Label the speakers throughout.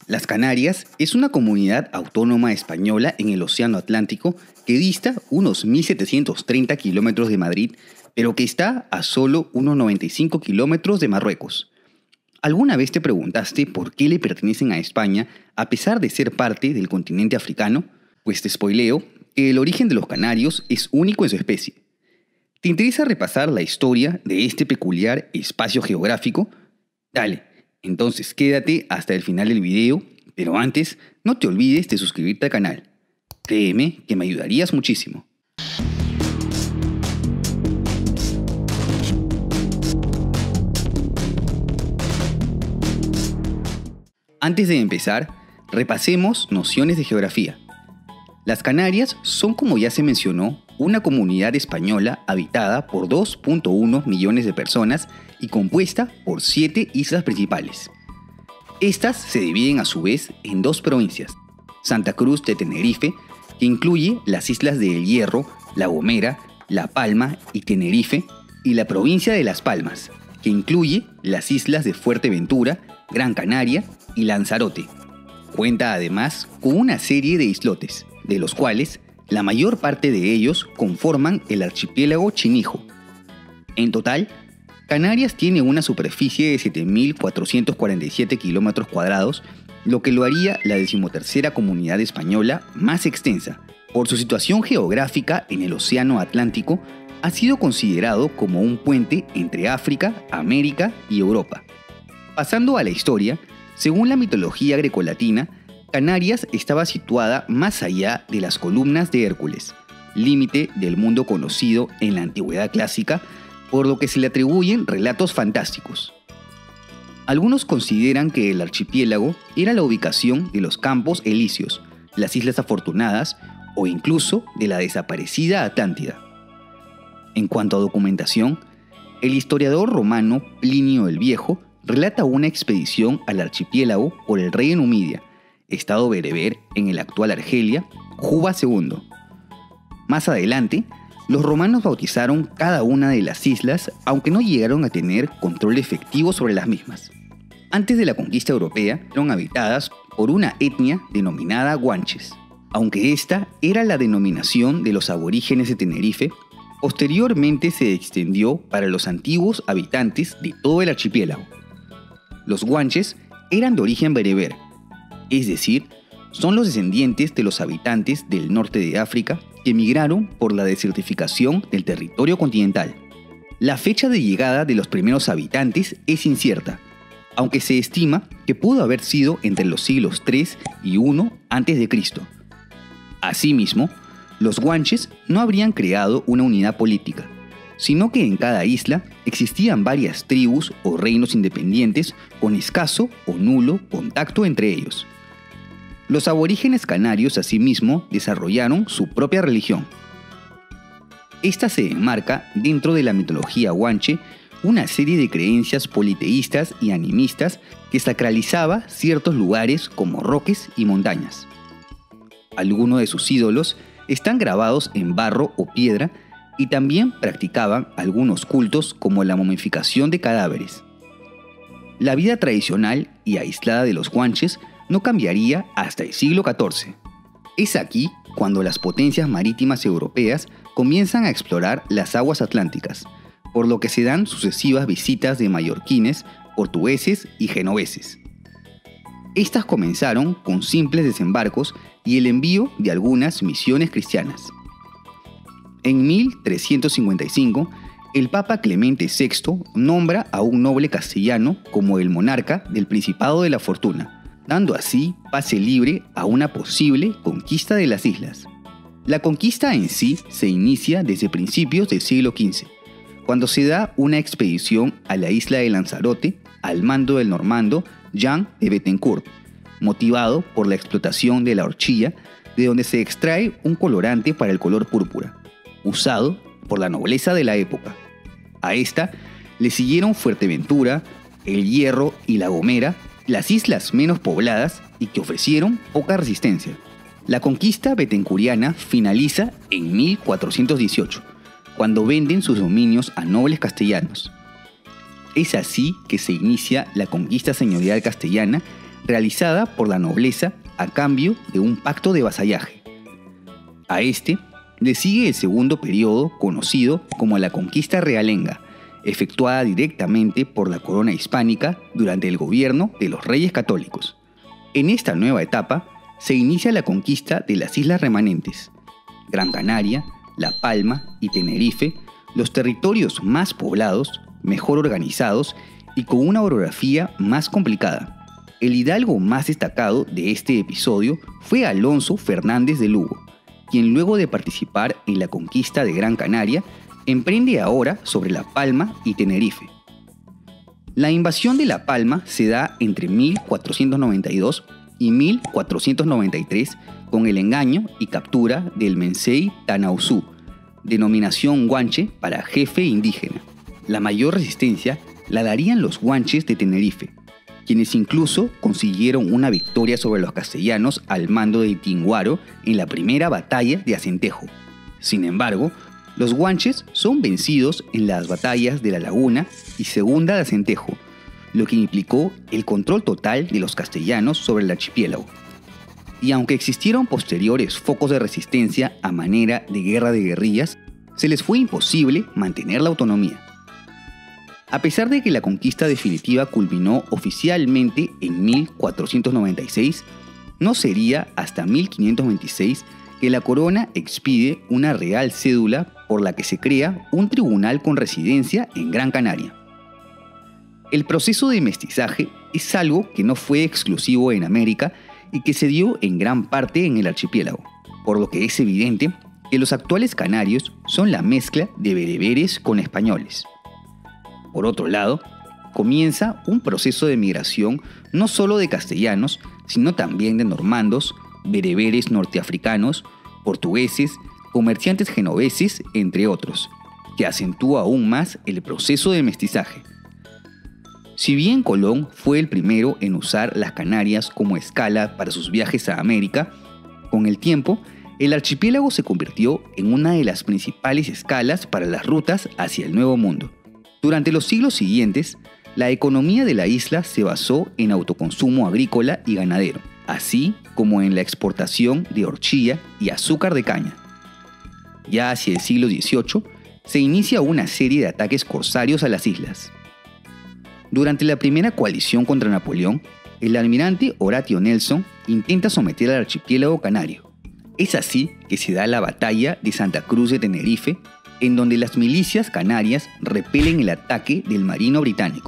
Speaker 1: Las Canarias es una comunidad autónoma española en el Océano Atlántico que dista unos 1.730 kilómetros de Madrid, pero que está a solo unos 95 kilómetros de Marruecos. ¿Alguna vez te preguntaste por qué le pertenecen a España a pesar de ser parte del continente africano? Pues te spoileo que el origen de los canarios es único en su especie. ¿Te interesa repasar la historia de este peculiar espacio geográfico? Dale, entonces quédate hasta el final del video, pero antes no te olvides de suscribirte al canal. Créeme que me ayudarías muchísimo. Antes de empezar, repasemos nociones de geografía. Las Canarias son, como ya se mencionó, una comunidad española habitada por 2.1 millones de personas y compuesta por 7 islas principales. Estas se dividen a su vez en 2 provincias: Santa Cruz de Tenerife, que incluye las islas de El Hierro, La Gomera, La Palma y Tenerife, y la provincia de Las Palmas, que incluye las islas de Fuerteventura, Gran Canaria y Lanzarote. Cuenta además con una serie de islotes, de los cuales la mayor parte de ellos conforman el archipiélago Chinijo. En total, Canarias tiene una superficie de 7.447 kilómetros cuadrados, lo que lo haría la 13ª comunidad española más extensa. Por su situación geográfica en el Océano Atlántico, ha sido considerado como un puente entre África, América y Europa. Pasando a la historia, según la mitología grecolatina, Canarias estaba situada más allá de las columnas de Hércules, límite del mundo conocido en la antigüedad clásica, por lo que se le atribuyen relatos fantásticos. Algunos consideran que el archipiélago era la ubicación de los Campos Elíseos, las Islas Afortunadas o incluso de la desaparecida Atlántida. En cuanto a documentación, el historiador romano Plinio el Viejo relata una expedición al archipiélago por el rey de Numidia, estado bereber en el actual Argelia, Juba II. Más adelante, los romanos bautizaron cada una de las islas, aunque no llegaron a tener control efectivo sobre las mismas. Antes de la conquista europea, fueron habitadas por una etnia denominada guanches. Aunque esta era la denominación de los aborígenes de Tenerife, posteriormente se extendió para los antiguos habitantes de todo el archipiélago. Los guanches eran de origen bereber, es decir, son los descendientes de los habitantes del norte de África que emigraron por la desertificación del territorio continental. La fecha de llegada de los primeros habitantes es incierta, aunque se estima que pudo haber sido entre los siglos III y I a.C. Asimismo, los guanches no habrían creado una unidad política, sino que en cada isla existían varias tribus o reinos independientes con escaso o nulo contacto entre ellos. Los aborígenes canarios asimismo desarrollaron su propia religión. Esta se enmarca dentro de la mitología guanche, una serie de creencias politeístas y animistas que sacralizaba ciertos lugares como roques y montañas. Algunos de sus ídolos están grabados en barro o piedra y también practicaban algunos cultos como la momificación de cadáveres. La vida tradicional y aislada de los guanches no cambiaría hasta el siglo XIV. Es aquí cuando las potencias marítimas europeas comienzan a explorar las aguas atlánticas, por lo que se dan sucesivas visitas de mallorquines, portugueses y genoveses. Estas comenzaron con simples desembarcos y el envío de algunas misiones cristianas. En 1355, el Papa Clemente VI nombra a un noble castellano como el monarca del Principado de la Fortuna, dando así pase libre a una posible conquista de las islas. La conquista en sí se inicia desde principios del siglo XV, cuando se da una expedición a la isla de Lanzarote al mando del normando Jean de Bettencourt, motivado por la explotación de la horchilla, de donde se extrae un colorante para el color púrpura, usado por la nobleza de la época. A esta le siguieron Fuerteventura, El Hierro y La Gomera, las islas menos pobladas y que ofrecieron poca resistencia. La conquista betancouriana finaliza en 1418, cuando venden sus dominios a nobles castellanos. Es así que se inicia la conquista señorial castellana, realizada por la nobleza a cambio de un pacto de vasallaje. A este le sigue el segundo periodo conocido como la conquista realenga, efectuada directamente por la corona hispánica durante el gobierno de los reyes católicos. En esta nueva etapa se inicia la conquista de las islas remanentes, Gran Canaria, La Palma y Tenerife, los territorios más poblados, mejor organizados y con una orografía más complicada. El hidalgo más destacado de este episodio fue Alonso Fernández de Lugo, quien luego de participar en la conquista de Gran Canaria, emprende ahora sobre La Palma y Tenerife. La invasión de La Palma se da entre 1492 y 1493 con el engaño y captura del Mensei Tanausú, denominación guanche para jefe indígena. La mayor resistencia la darían los guanches de Tenerife, quienes incluso consiguieron una victoria sobre los castellanos al mando de Tinguaro en la primera batalla de Acentejo. Sin embargo, los guanches son vencidos en las batallas de La Laguna y Segunda de Acentejo, lo que implicó el control total de los castellanos sobre el archipiélago. Y aunque existieron posteriores focos de resistencia a manera de guerra de guerrillas, se les fue imposible mantener la autonomía. A pesar de que la conquista definitiva culminó oficialmente en 1496, no sería hasta 1526 que la corona expide una real cédula por la que se crea un tribunal con residencia en Gran Canaria. El proceso de mestizaje es algo que no fue exclusivo en América y que se dio en gran parte en el archipiélago, por lo que es evidente que los actuales canarios son la mezcla de bereberes con españoles. Por otro lado, comienza un proceso de migración no solo de castellanos, sino también de normandos, bereberes norteafricanos, portugueses, comerciantes genoveses, entre otros, que acentúa aún más el proceso de mestizaje. Si bien Colón fue el primero en usar las Canarias como escala para sus viajes a América, con el tiempo, el archipiélago se convirtió en una de las principales escalas para las rutas hacia el Nuevo Mundo. Durante los siglos siguientes, la economía de la isla se basó en autoconsumo agrícola y ganadero, así como en la exportación de horchilla y azúcar de caña. Ya hacia el siglo XVIII, se inicia una serie de ataques corsarios a las islas. Durante la primera coalición contra Napoleón, el almirante Horatio Nelson intenta someter al archipiélago canario. Es así que se da la batalla de Santa Cruz de Tenerife, en donde las milicias canarias repelen el ataque del marino británico.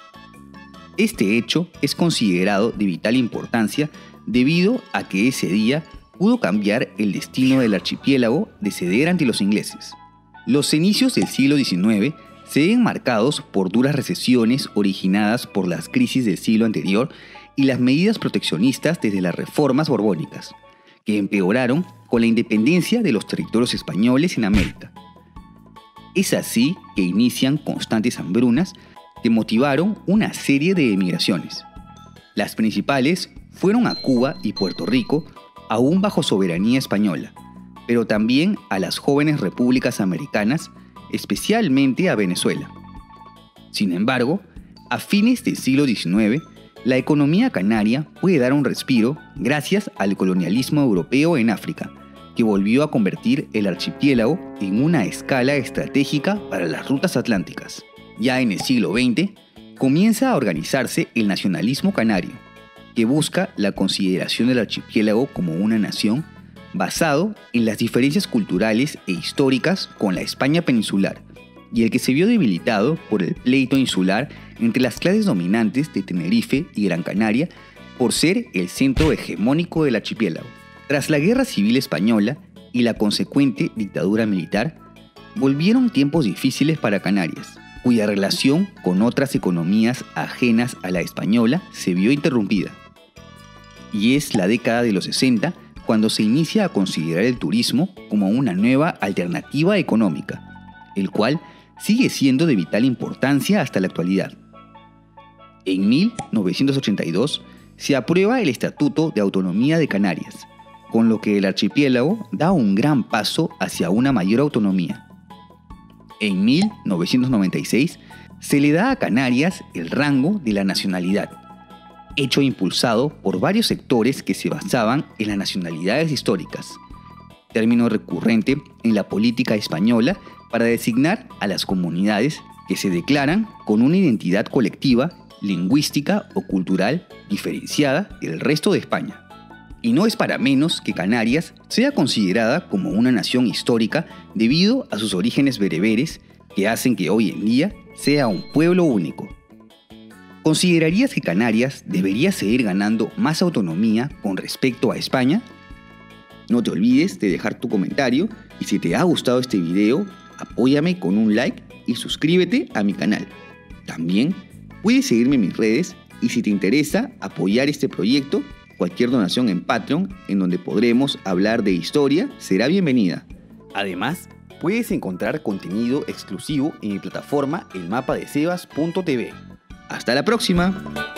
Speaker 1: Este hecho es considerado de vital importancia debido a que ese día pudo cambiar el destino del archipiélago de ceder ante los ingleses. Los inicios del siglo XIX se ven marcados por duras recesiones originadas por las crisis del siglo anterior y las medidas proteccionistas desde las reformas borbónicas, que empeoraron con la independencia de los territorios españoles en América. Es así que inician constantes hambrunas que motivaron una serie de emigraciones. Las principales fueron a Cuba y Puerto Rico, aún bajo soberanía española, pero también a las jóvenes repúblicas americanas, especialmente a Venezuela. Sin embargo, a fines del siglo XIX, la economía canaria puede dar un respiro gracias al colonialismo europeo en África, que volvió a convertir el archipiélago en una escala estratégica para las rutas atlánticas. Ya en el siglo XX, comienza a organizarse el nacionalismo canario, que busca la consideración del archipiélago como una nación basado en las diferencias culturales e históricas con la España peninsular, y el que se vio debilitado por el pleito insular entre las clases dominantes de Tenerife y Gran Canaria por ser el centro hegemónico del archipiélago. Tras la Guerra Civil Española y la consecuente dictadura militar, volvieron tiempos difíciles para Canarias, cuya relación con otras economías ajenas a la española se vio interrumpida. Y es la década de los 60 cuando se inicia a considerar el turismo como una nueva alternativa económica, el cual sigue siendo de vital importancia hasta la actualidad. En 1982 se aprueba el Estatuto de Autonomía de Canarias, con lo que el archipiélago da un gran paso hacia una mayor autonomía. En 1996 se le da a Canarias el rango de la nacionalidad. hecho impulsado por varios sectores que se basaban en las nacionalidades históricas, término recurrente en la política española para designar a las comunidades que se declaran con una identidad colectiva, lingüística o cultural diferenciada del resto de España. Y no es para menos que Canarias sea considerada como una nación histórica debido a sus orígenes bereberes que hacen que hoy en día sea un pueblo único. ¿Considerarías que Canarias debería seguir ganando más autonomía con respecto a España? No te olvides de dejar tu comentario y si te ha gustado este video, apóyame con un like y suscríbete a mi canal. También puedes seguirme en mis redes y si te interesa apoyar este proyecto, cualquier donación en Patreon, en donde podremos hablar de historia, será bienvenida. Además, puedes encontrar contenido exclusivo en mi plataforma elmapadesebas.tv. ¡Hasta la próxima!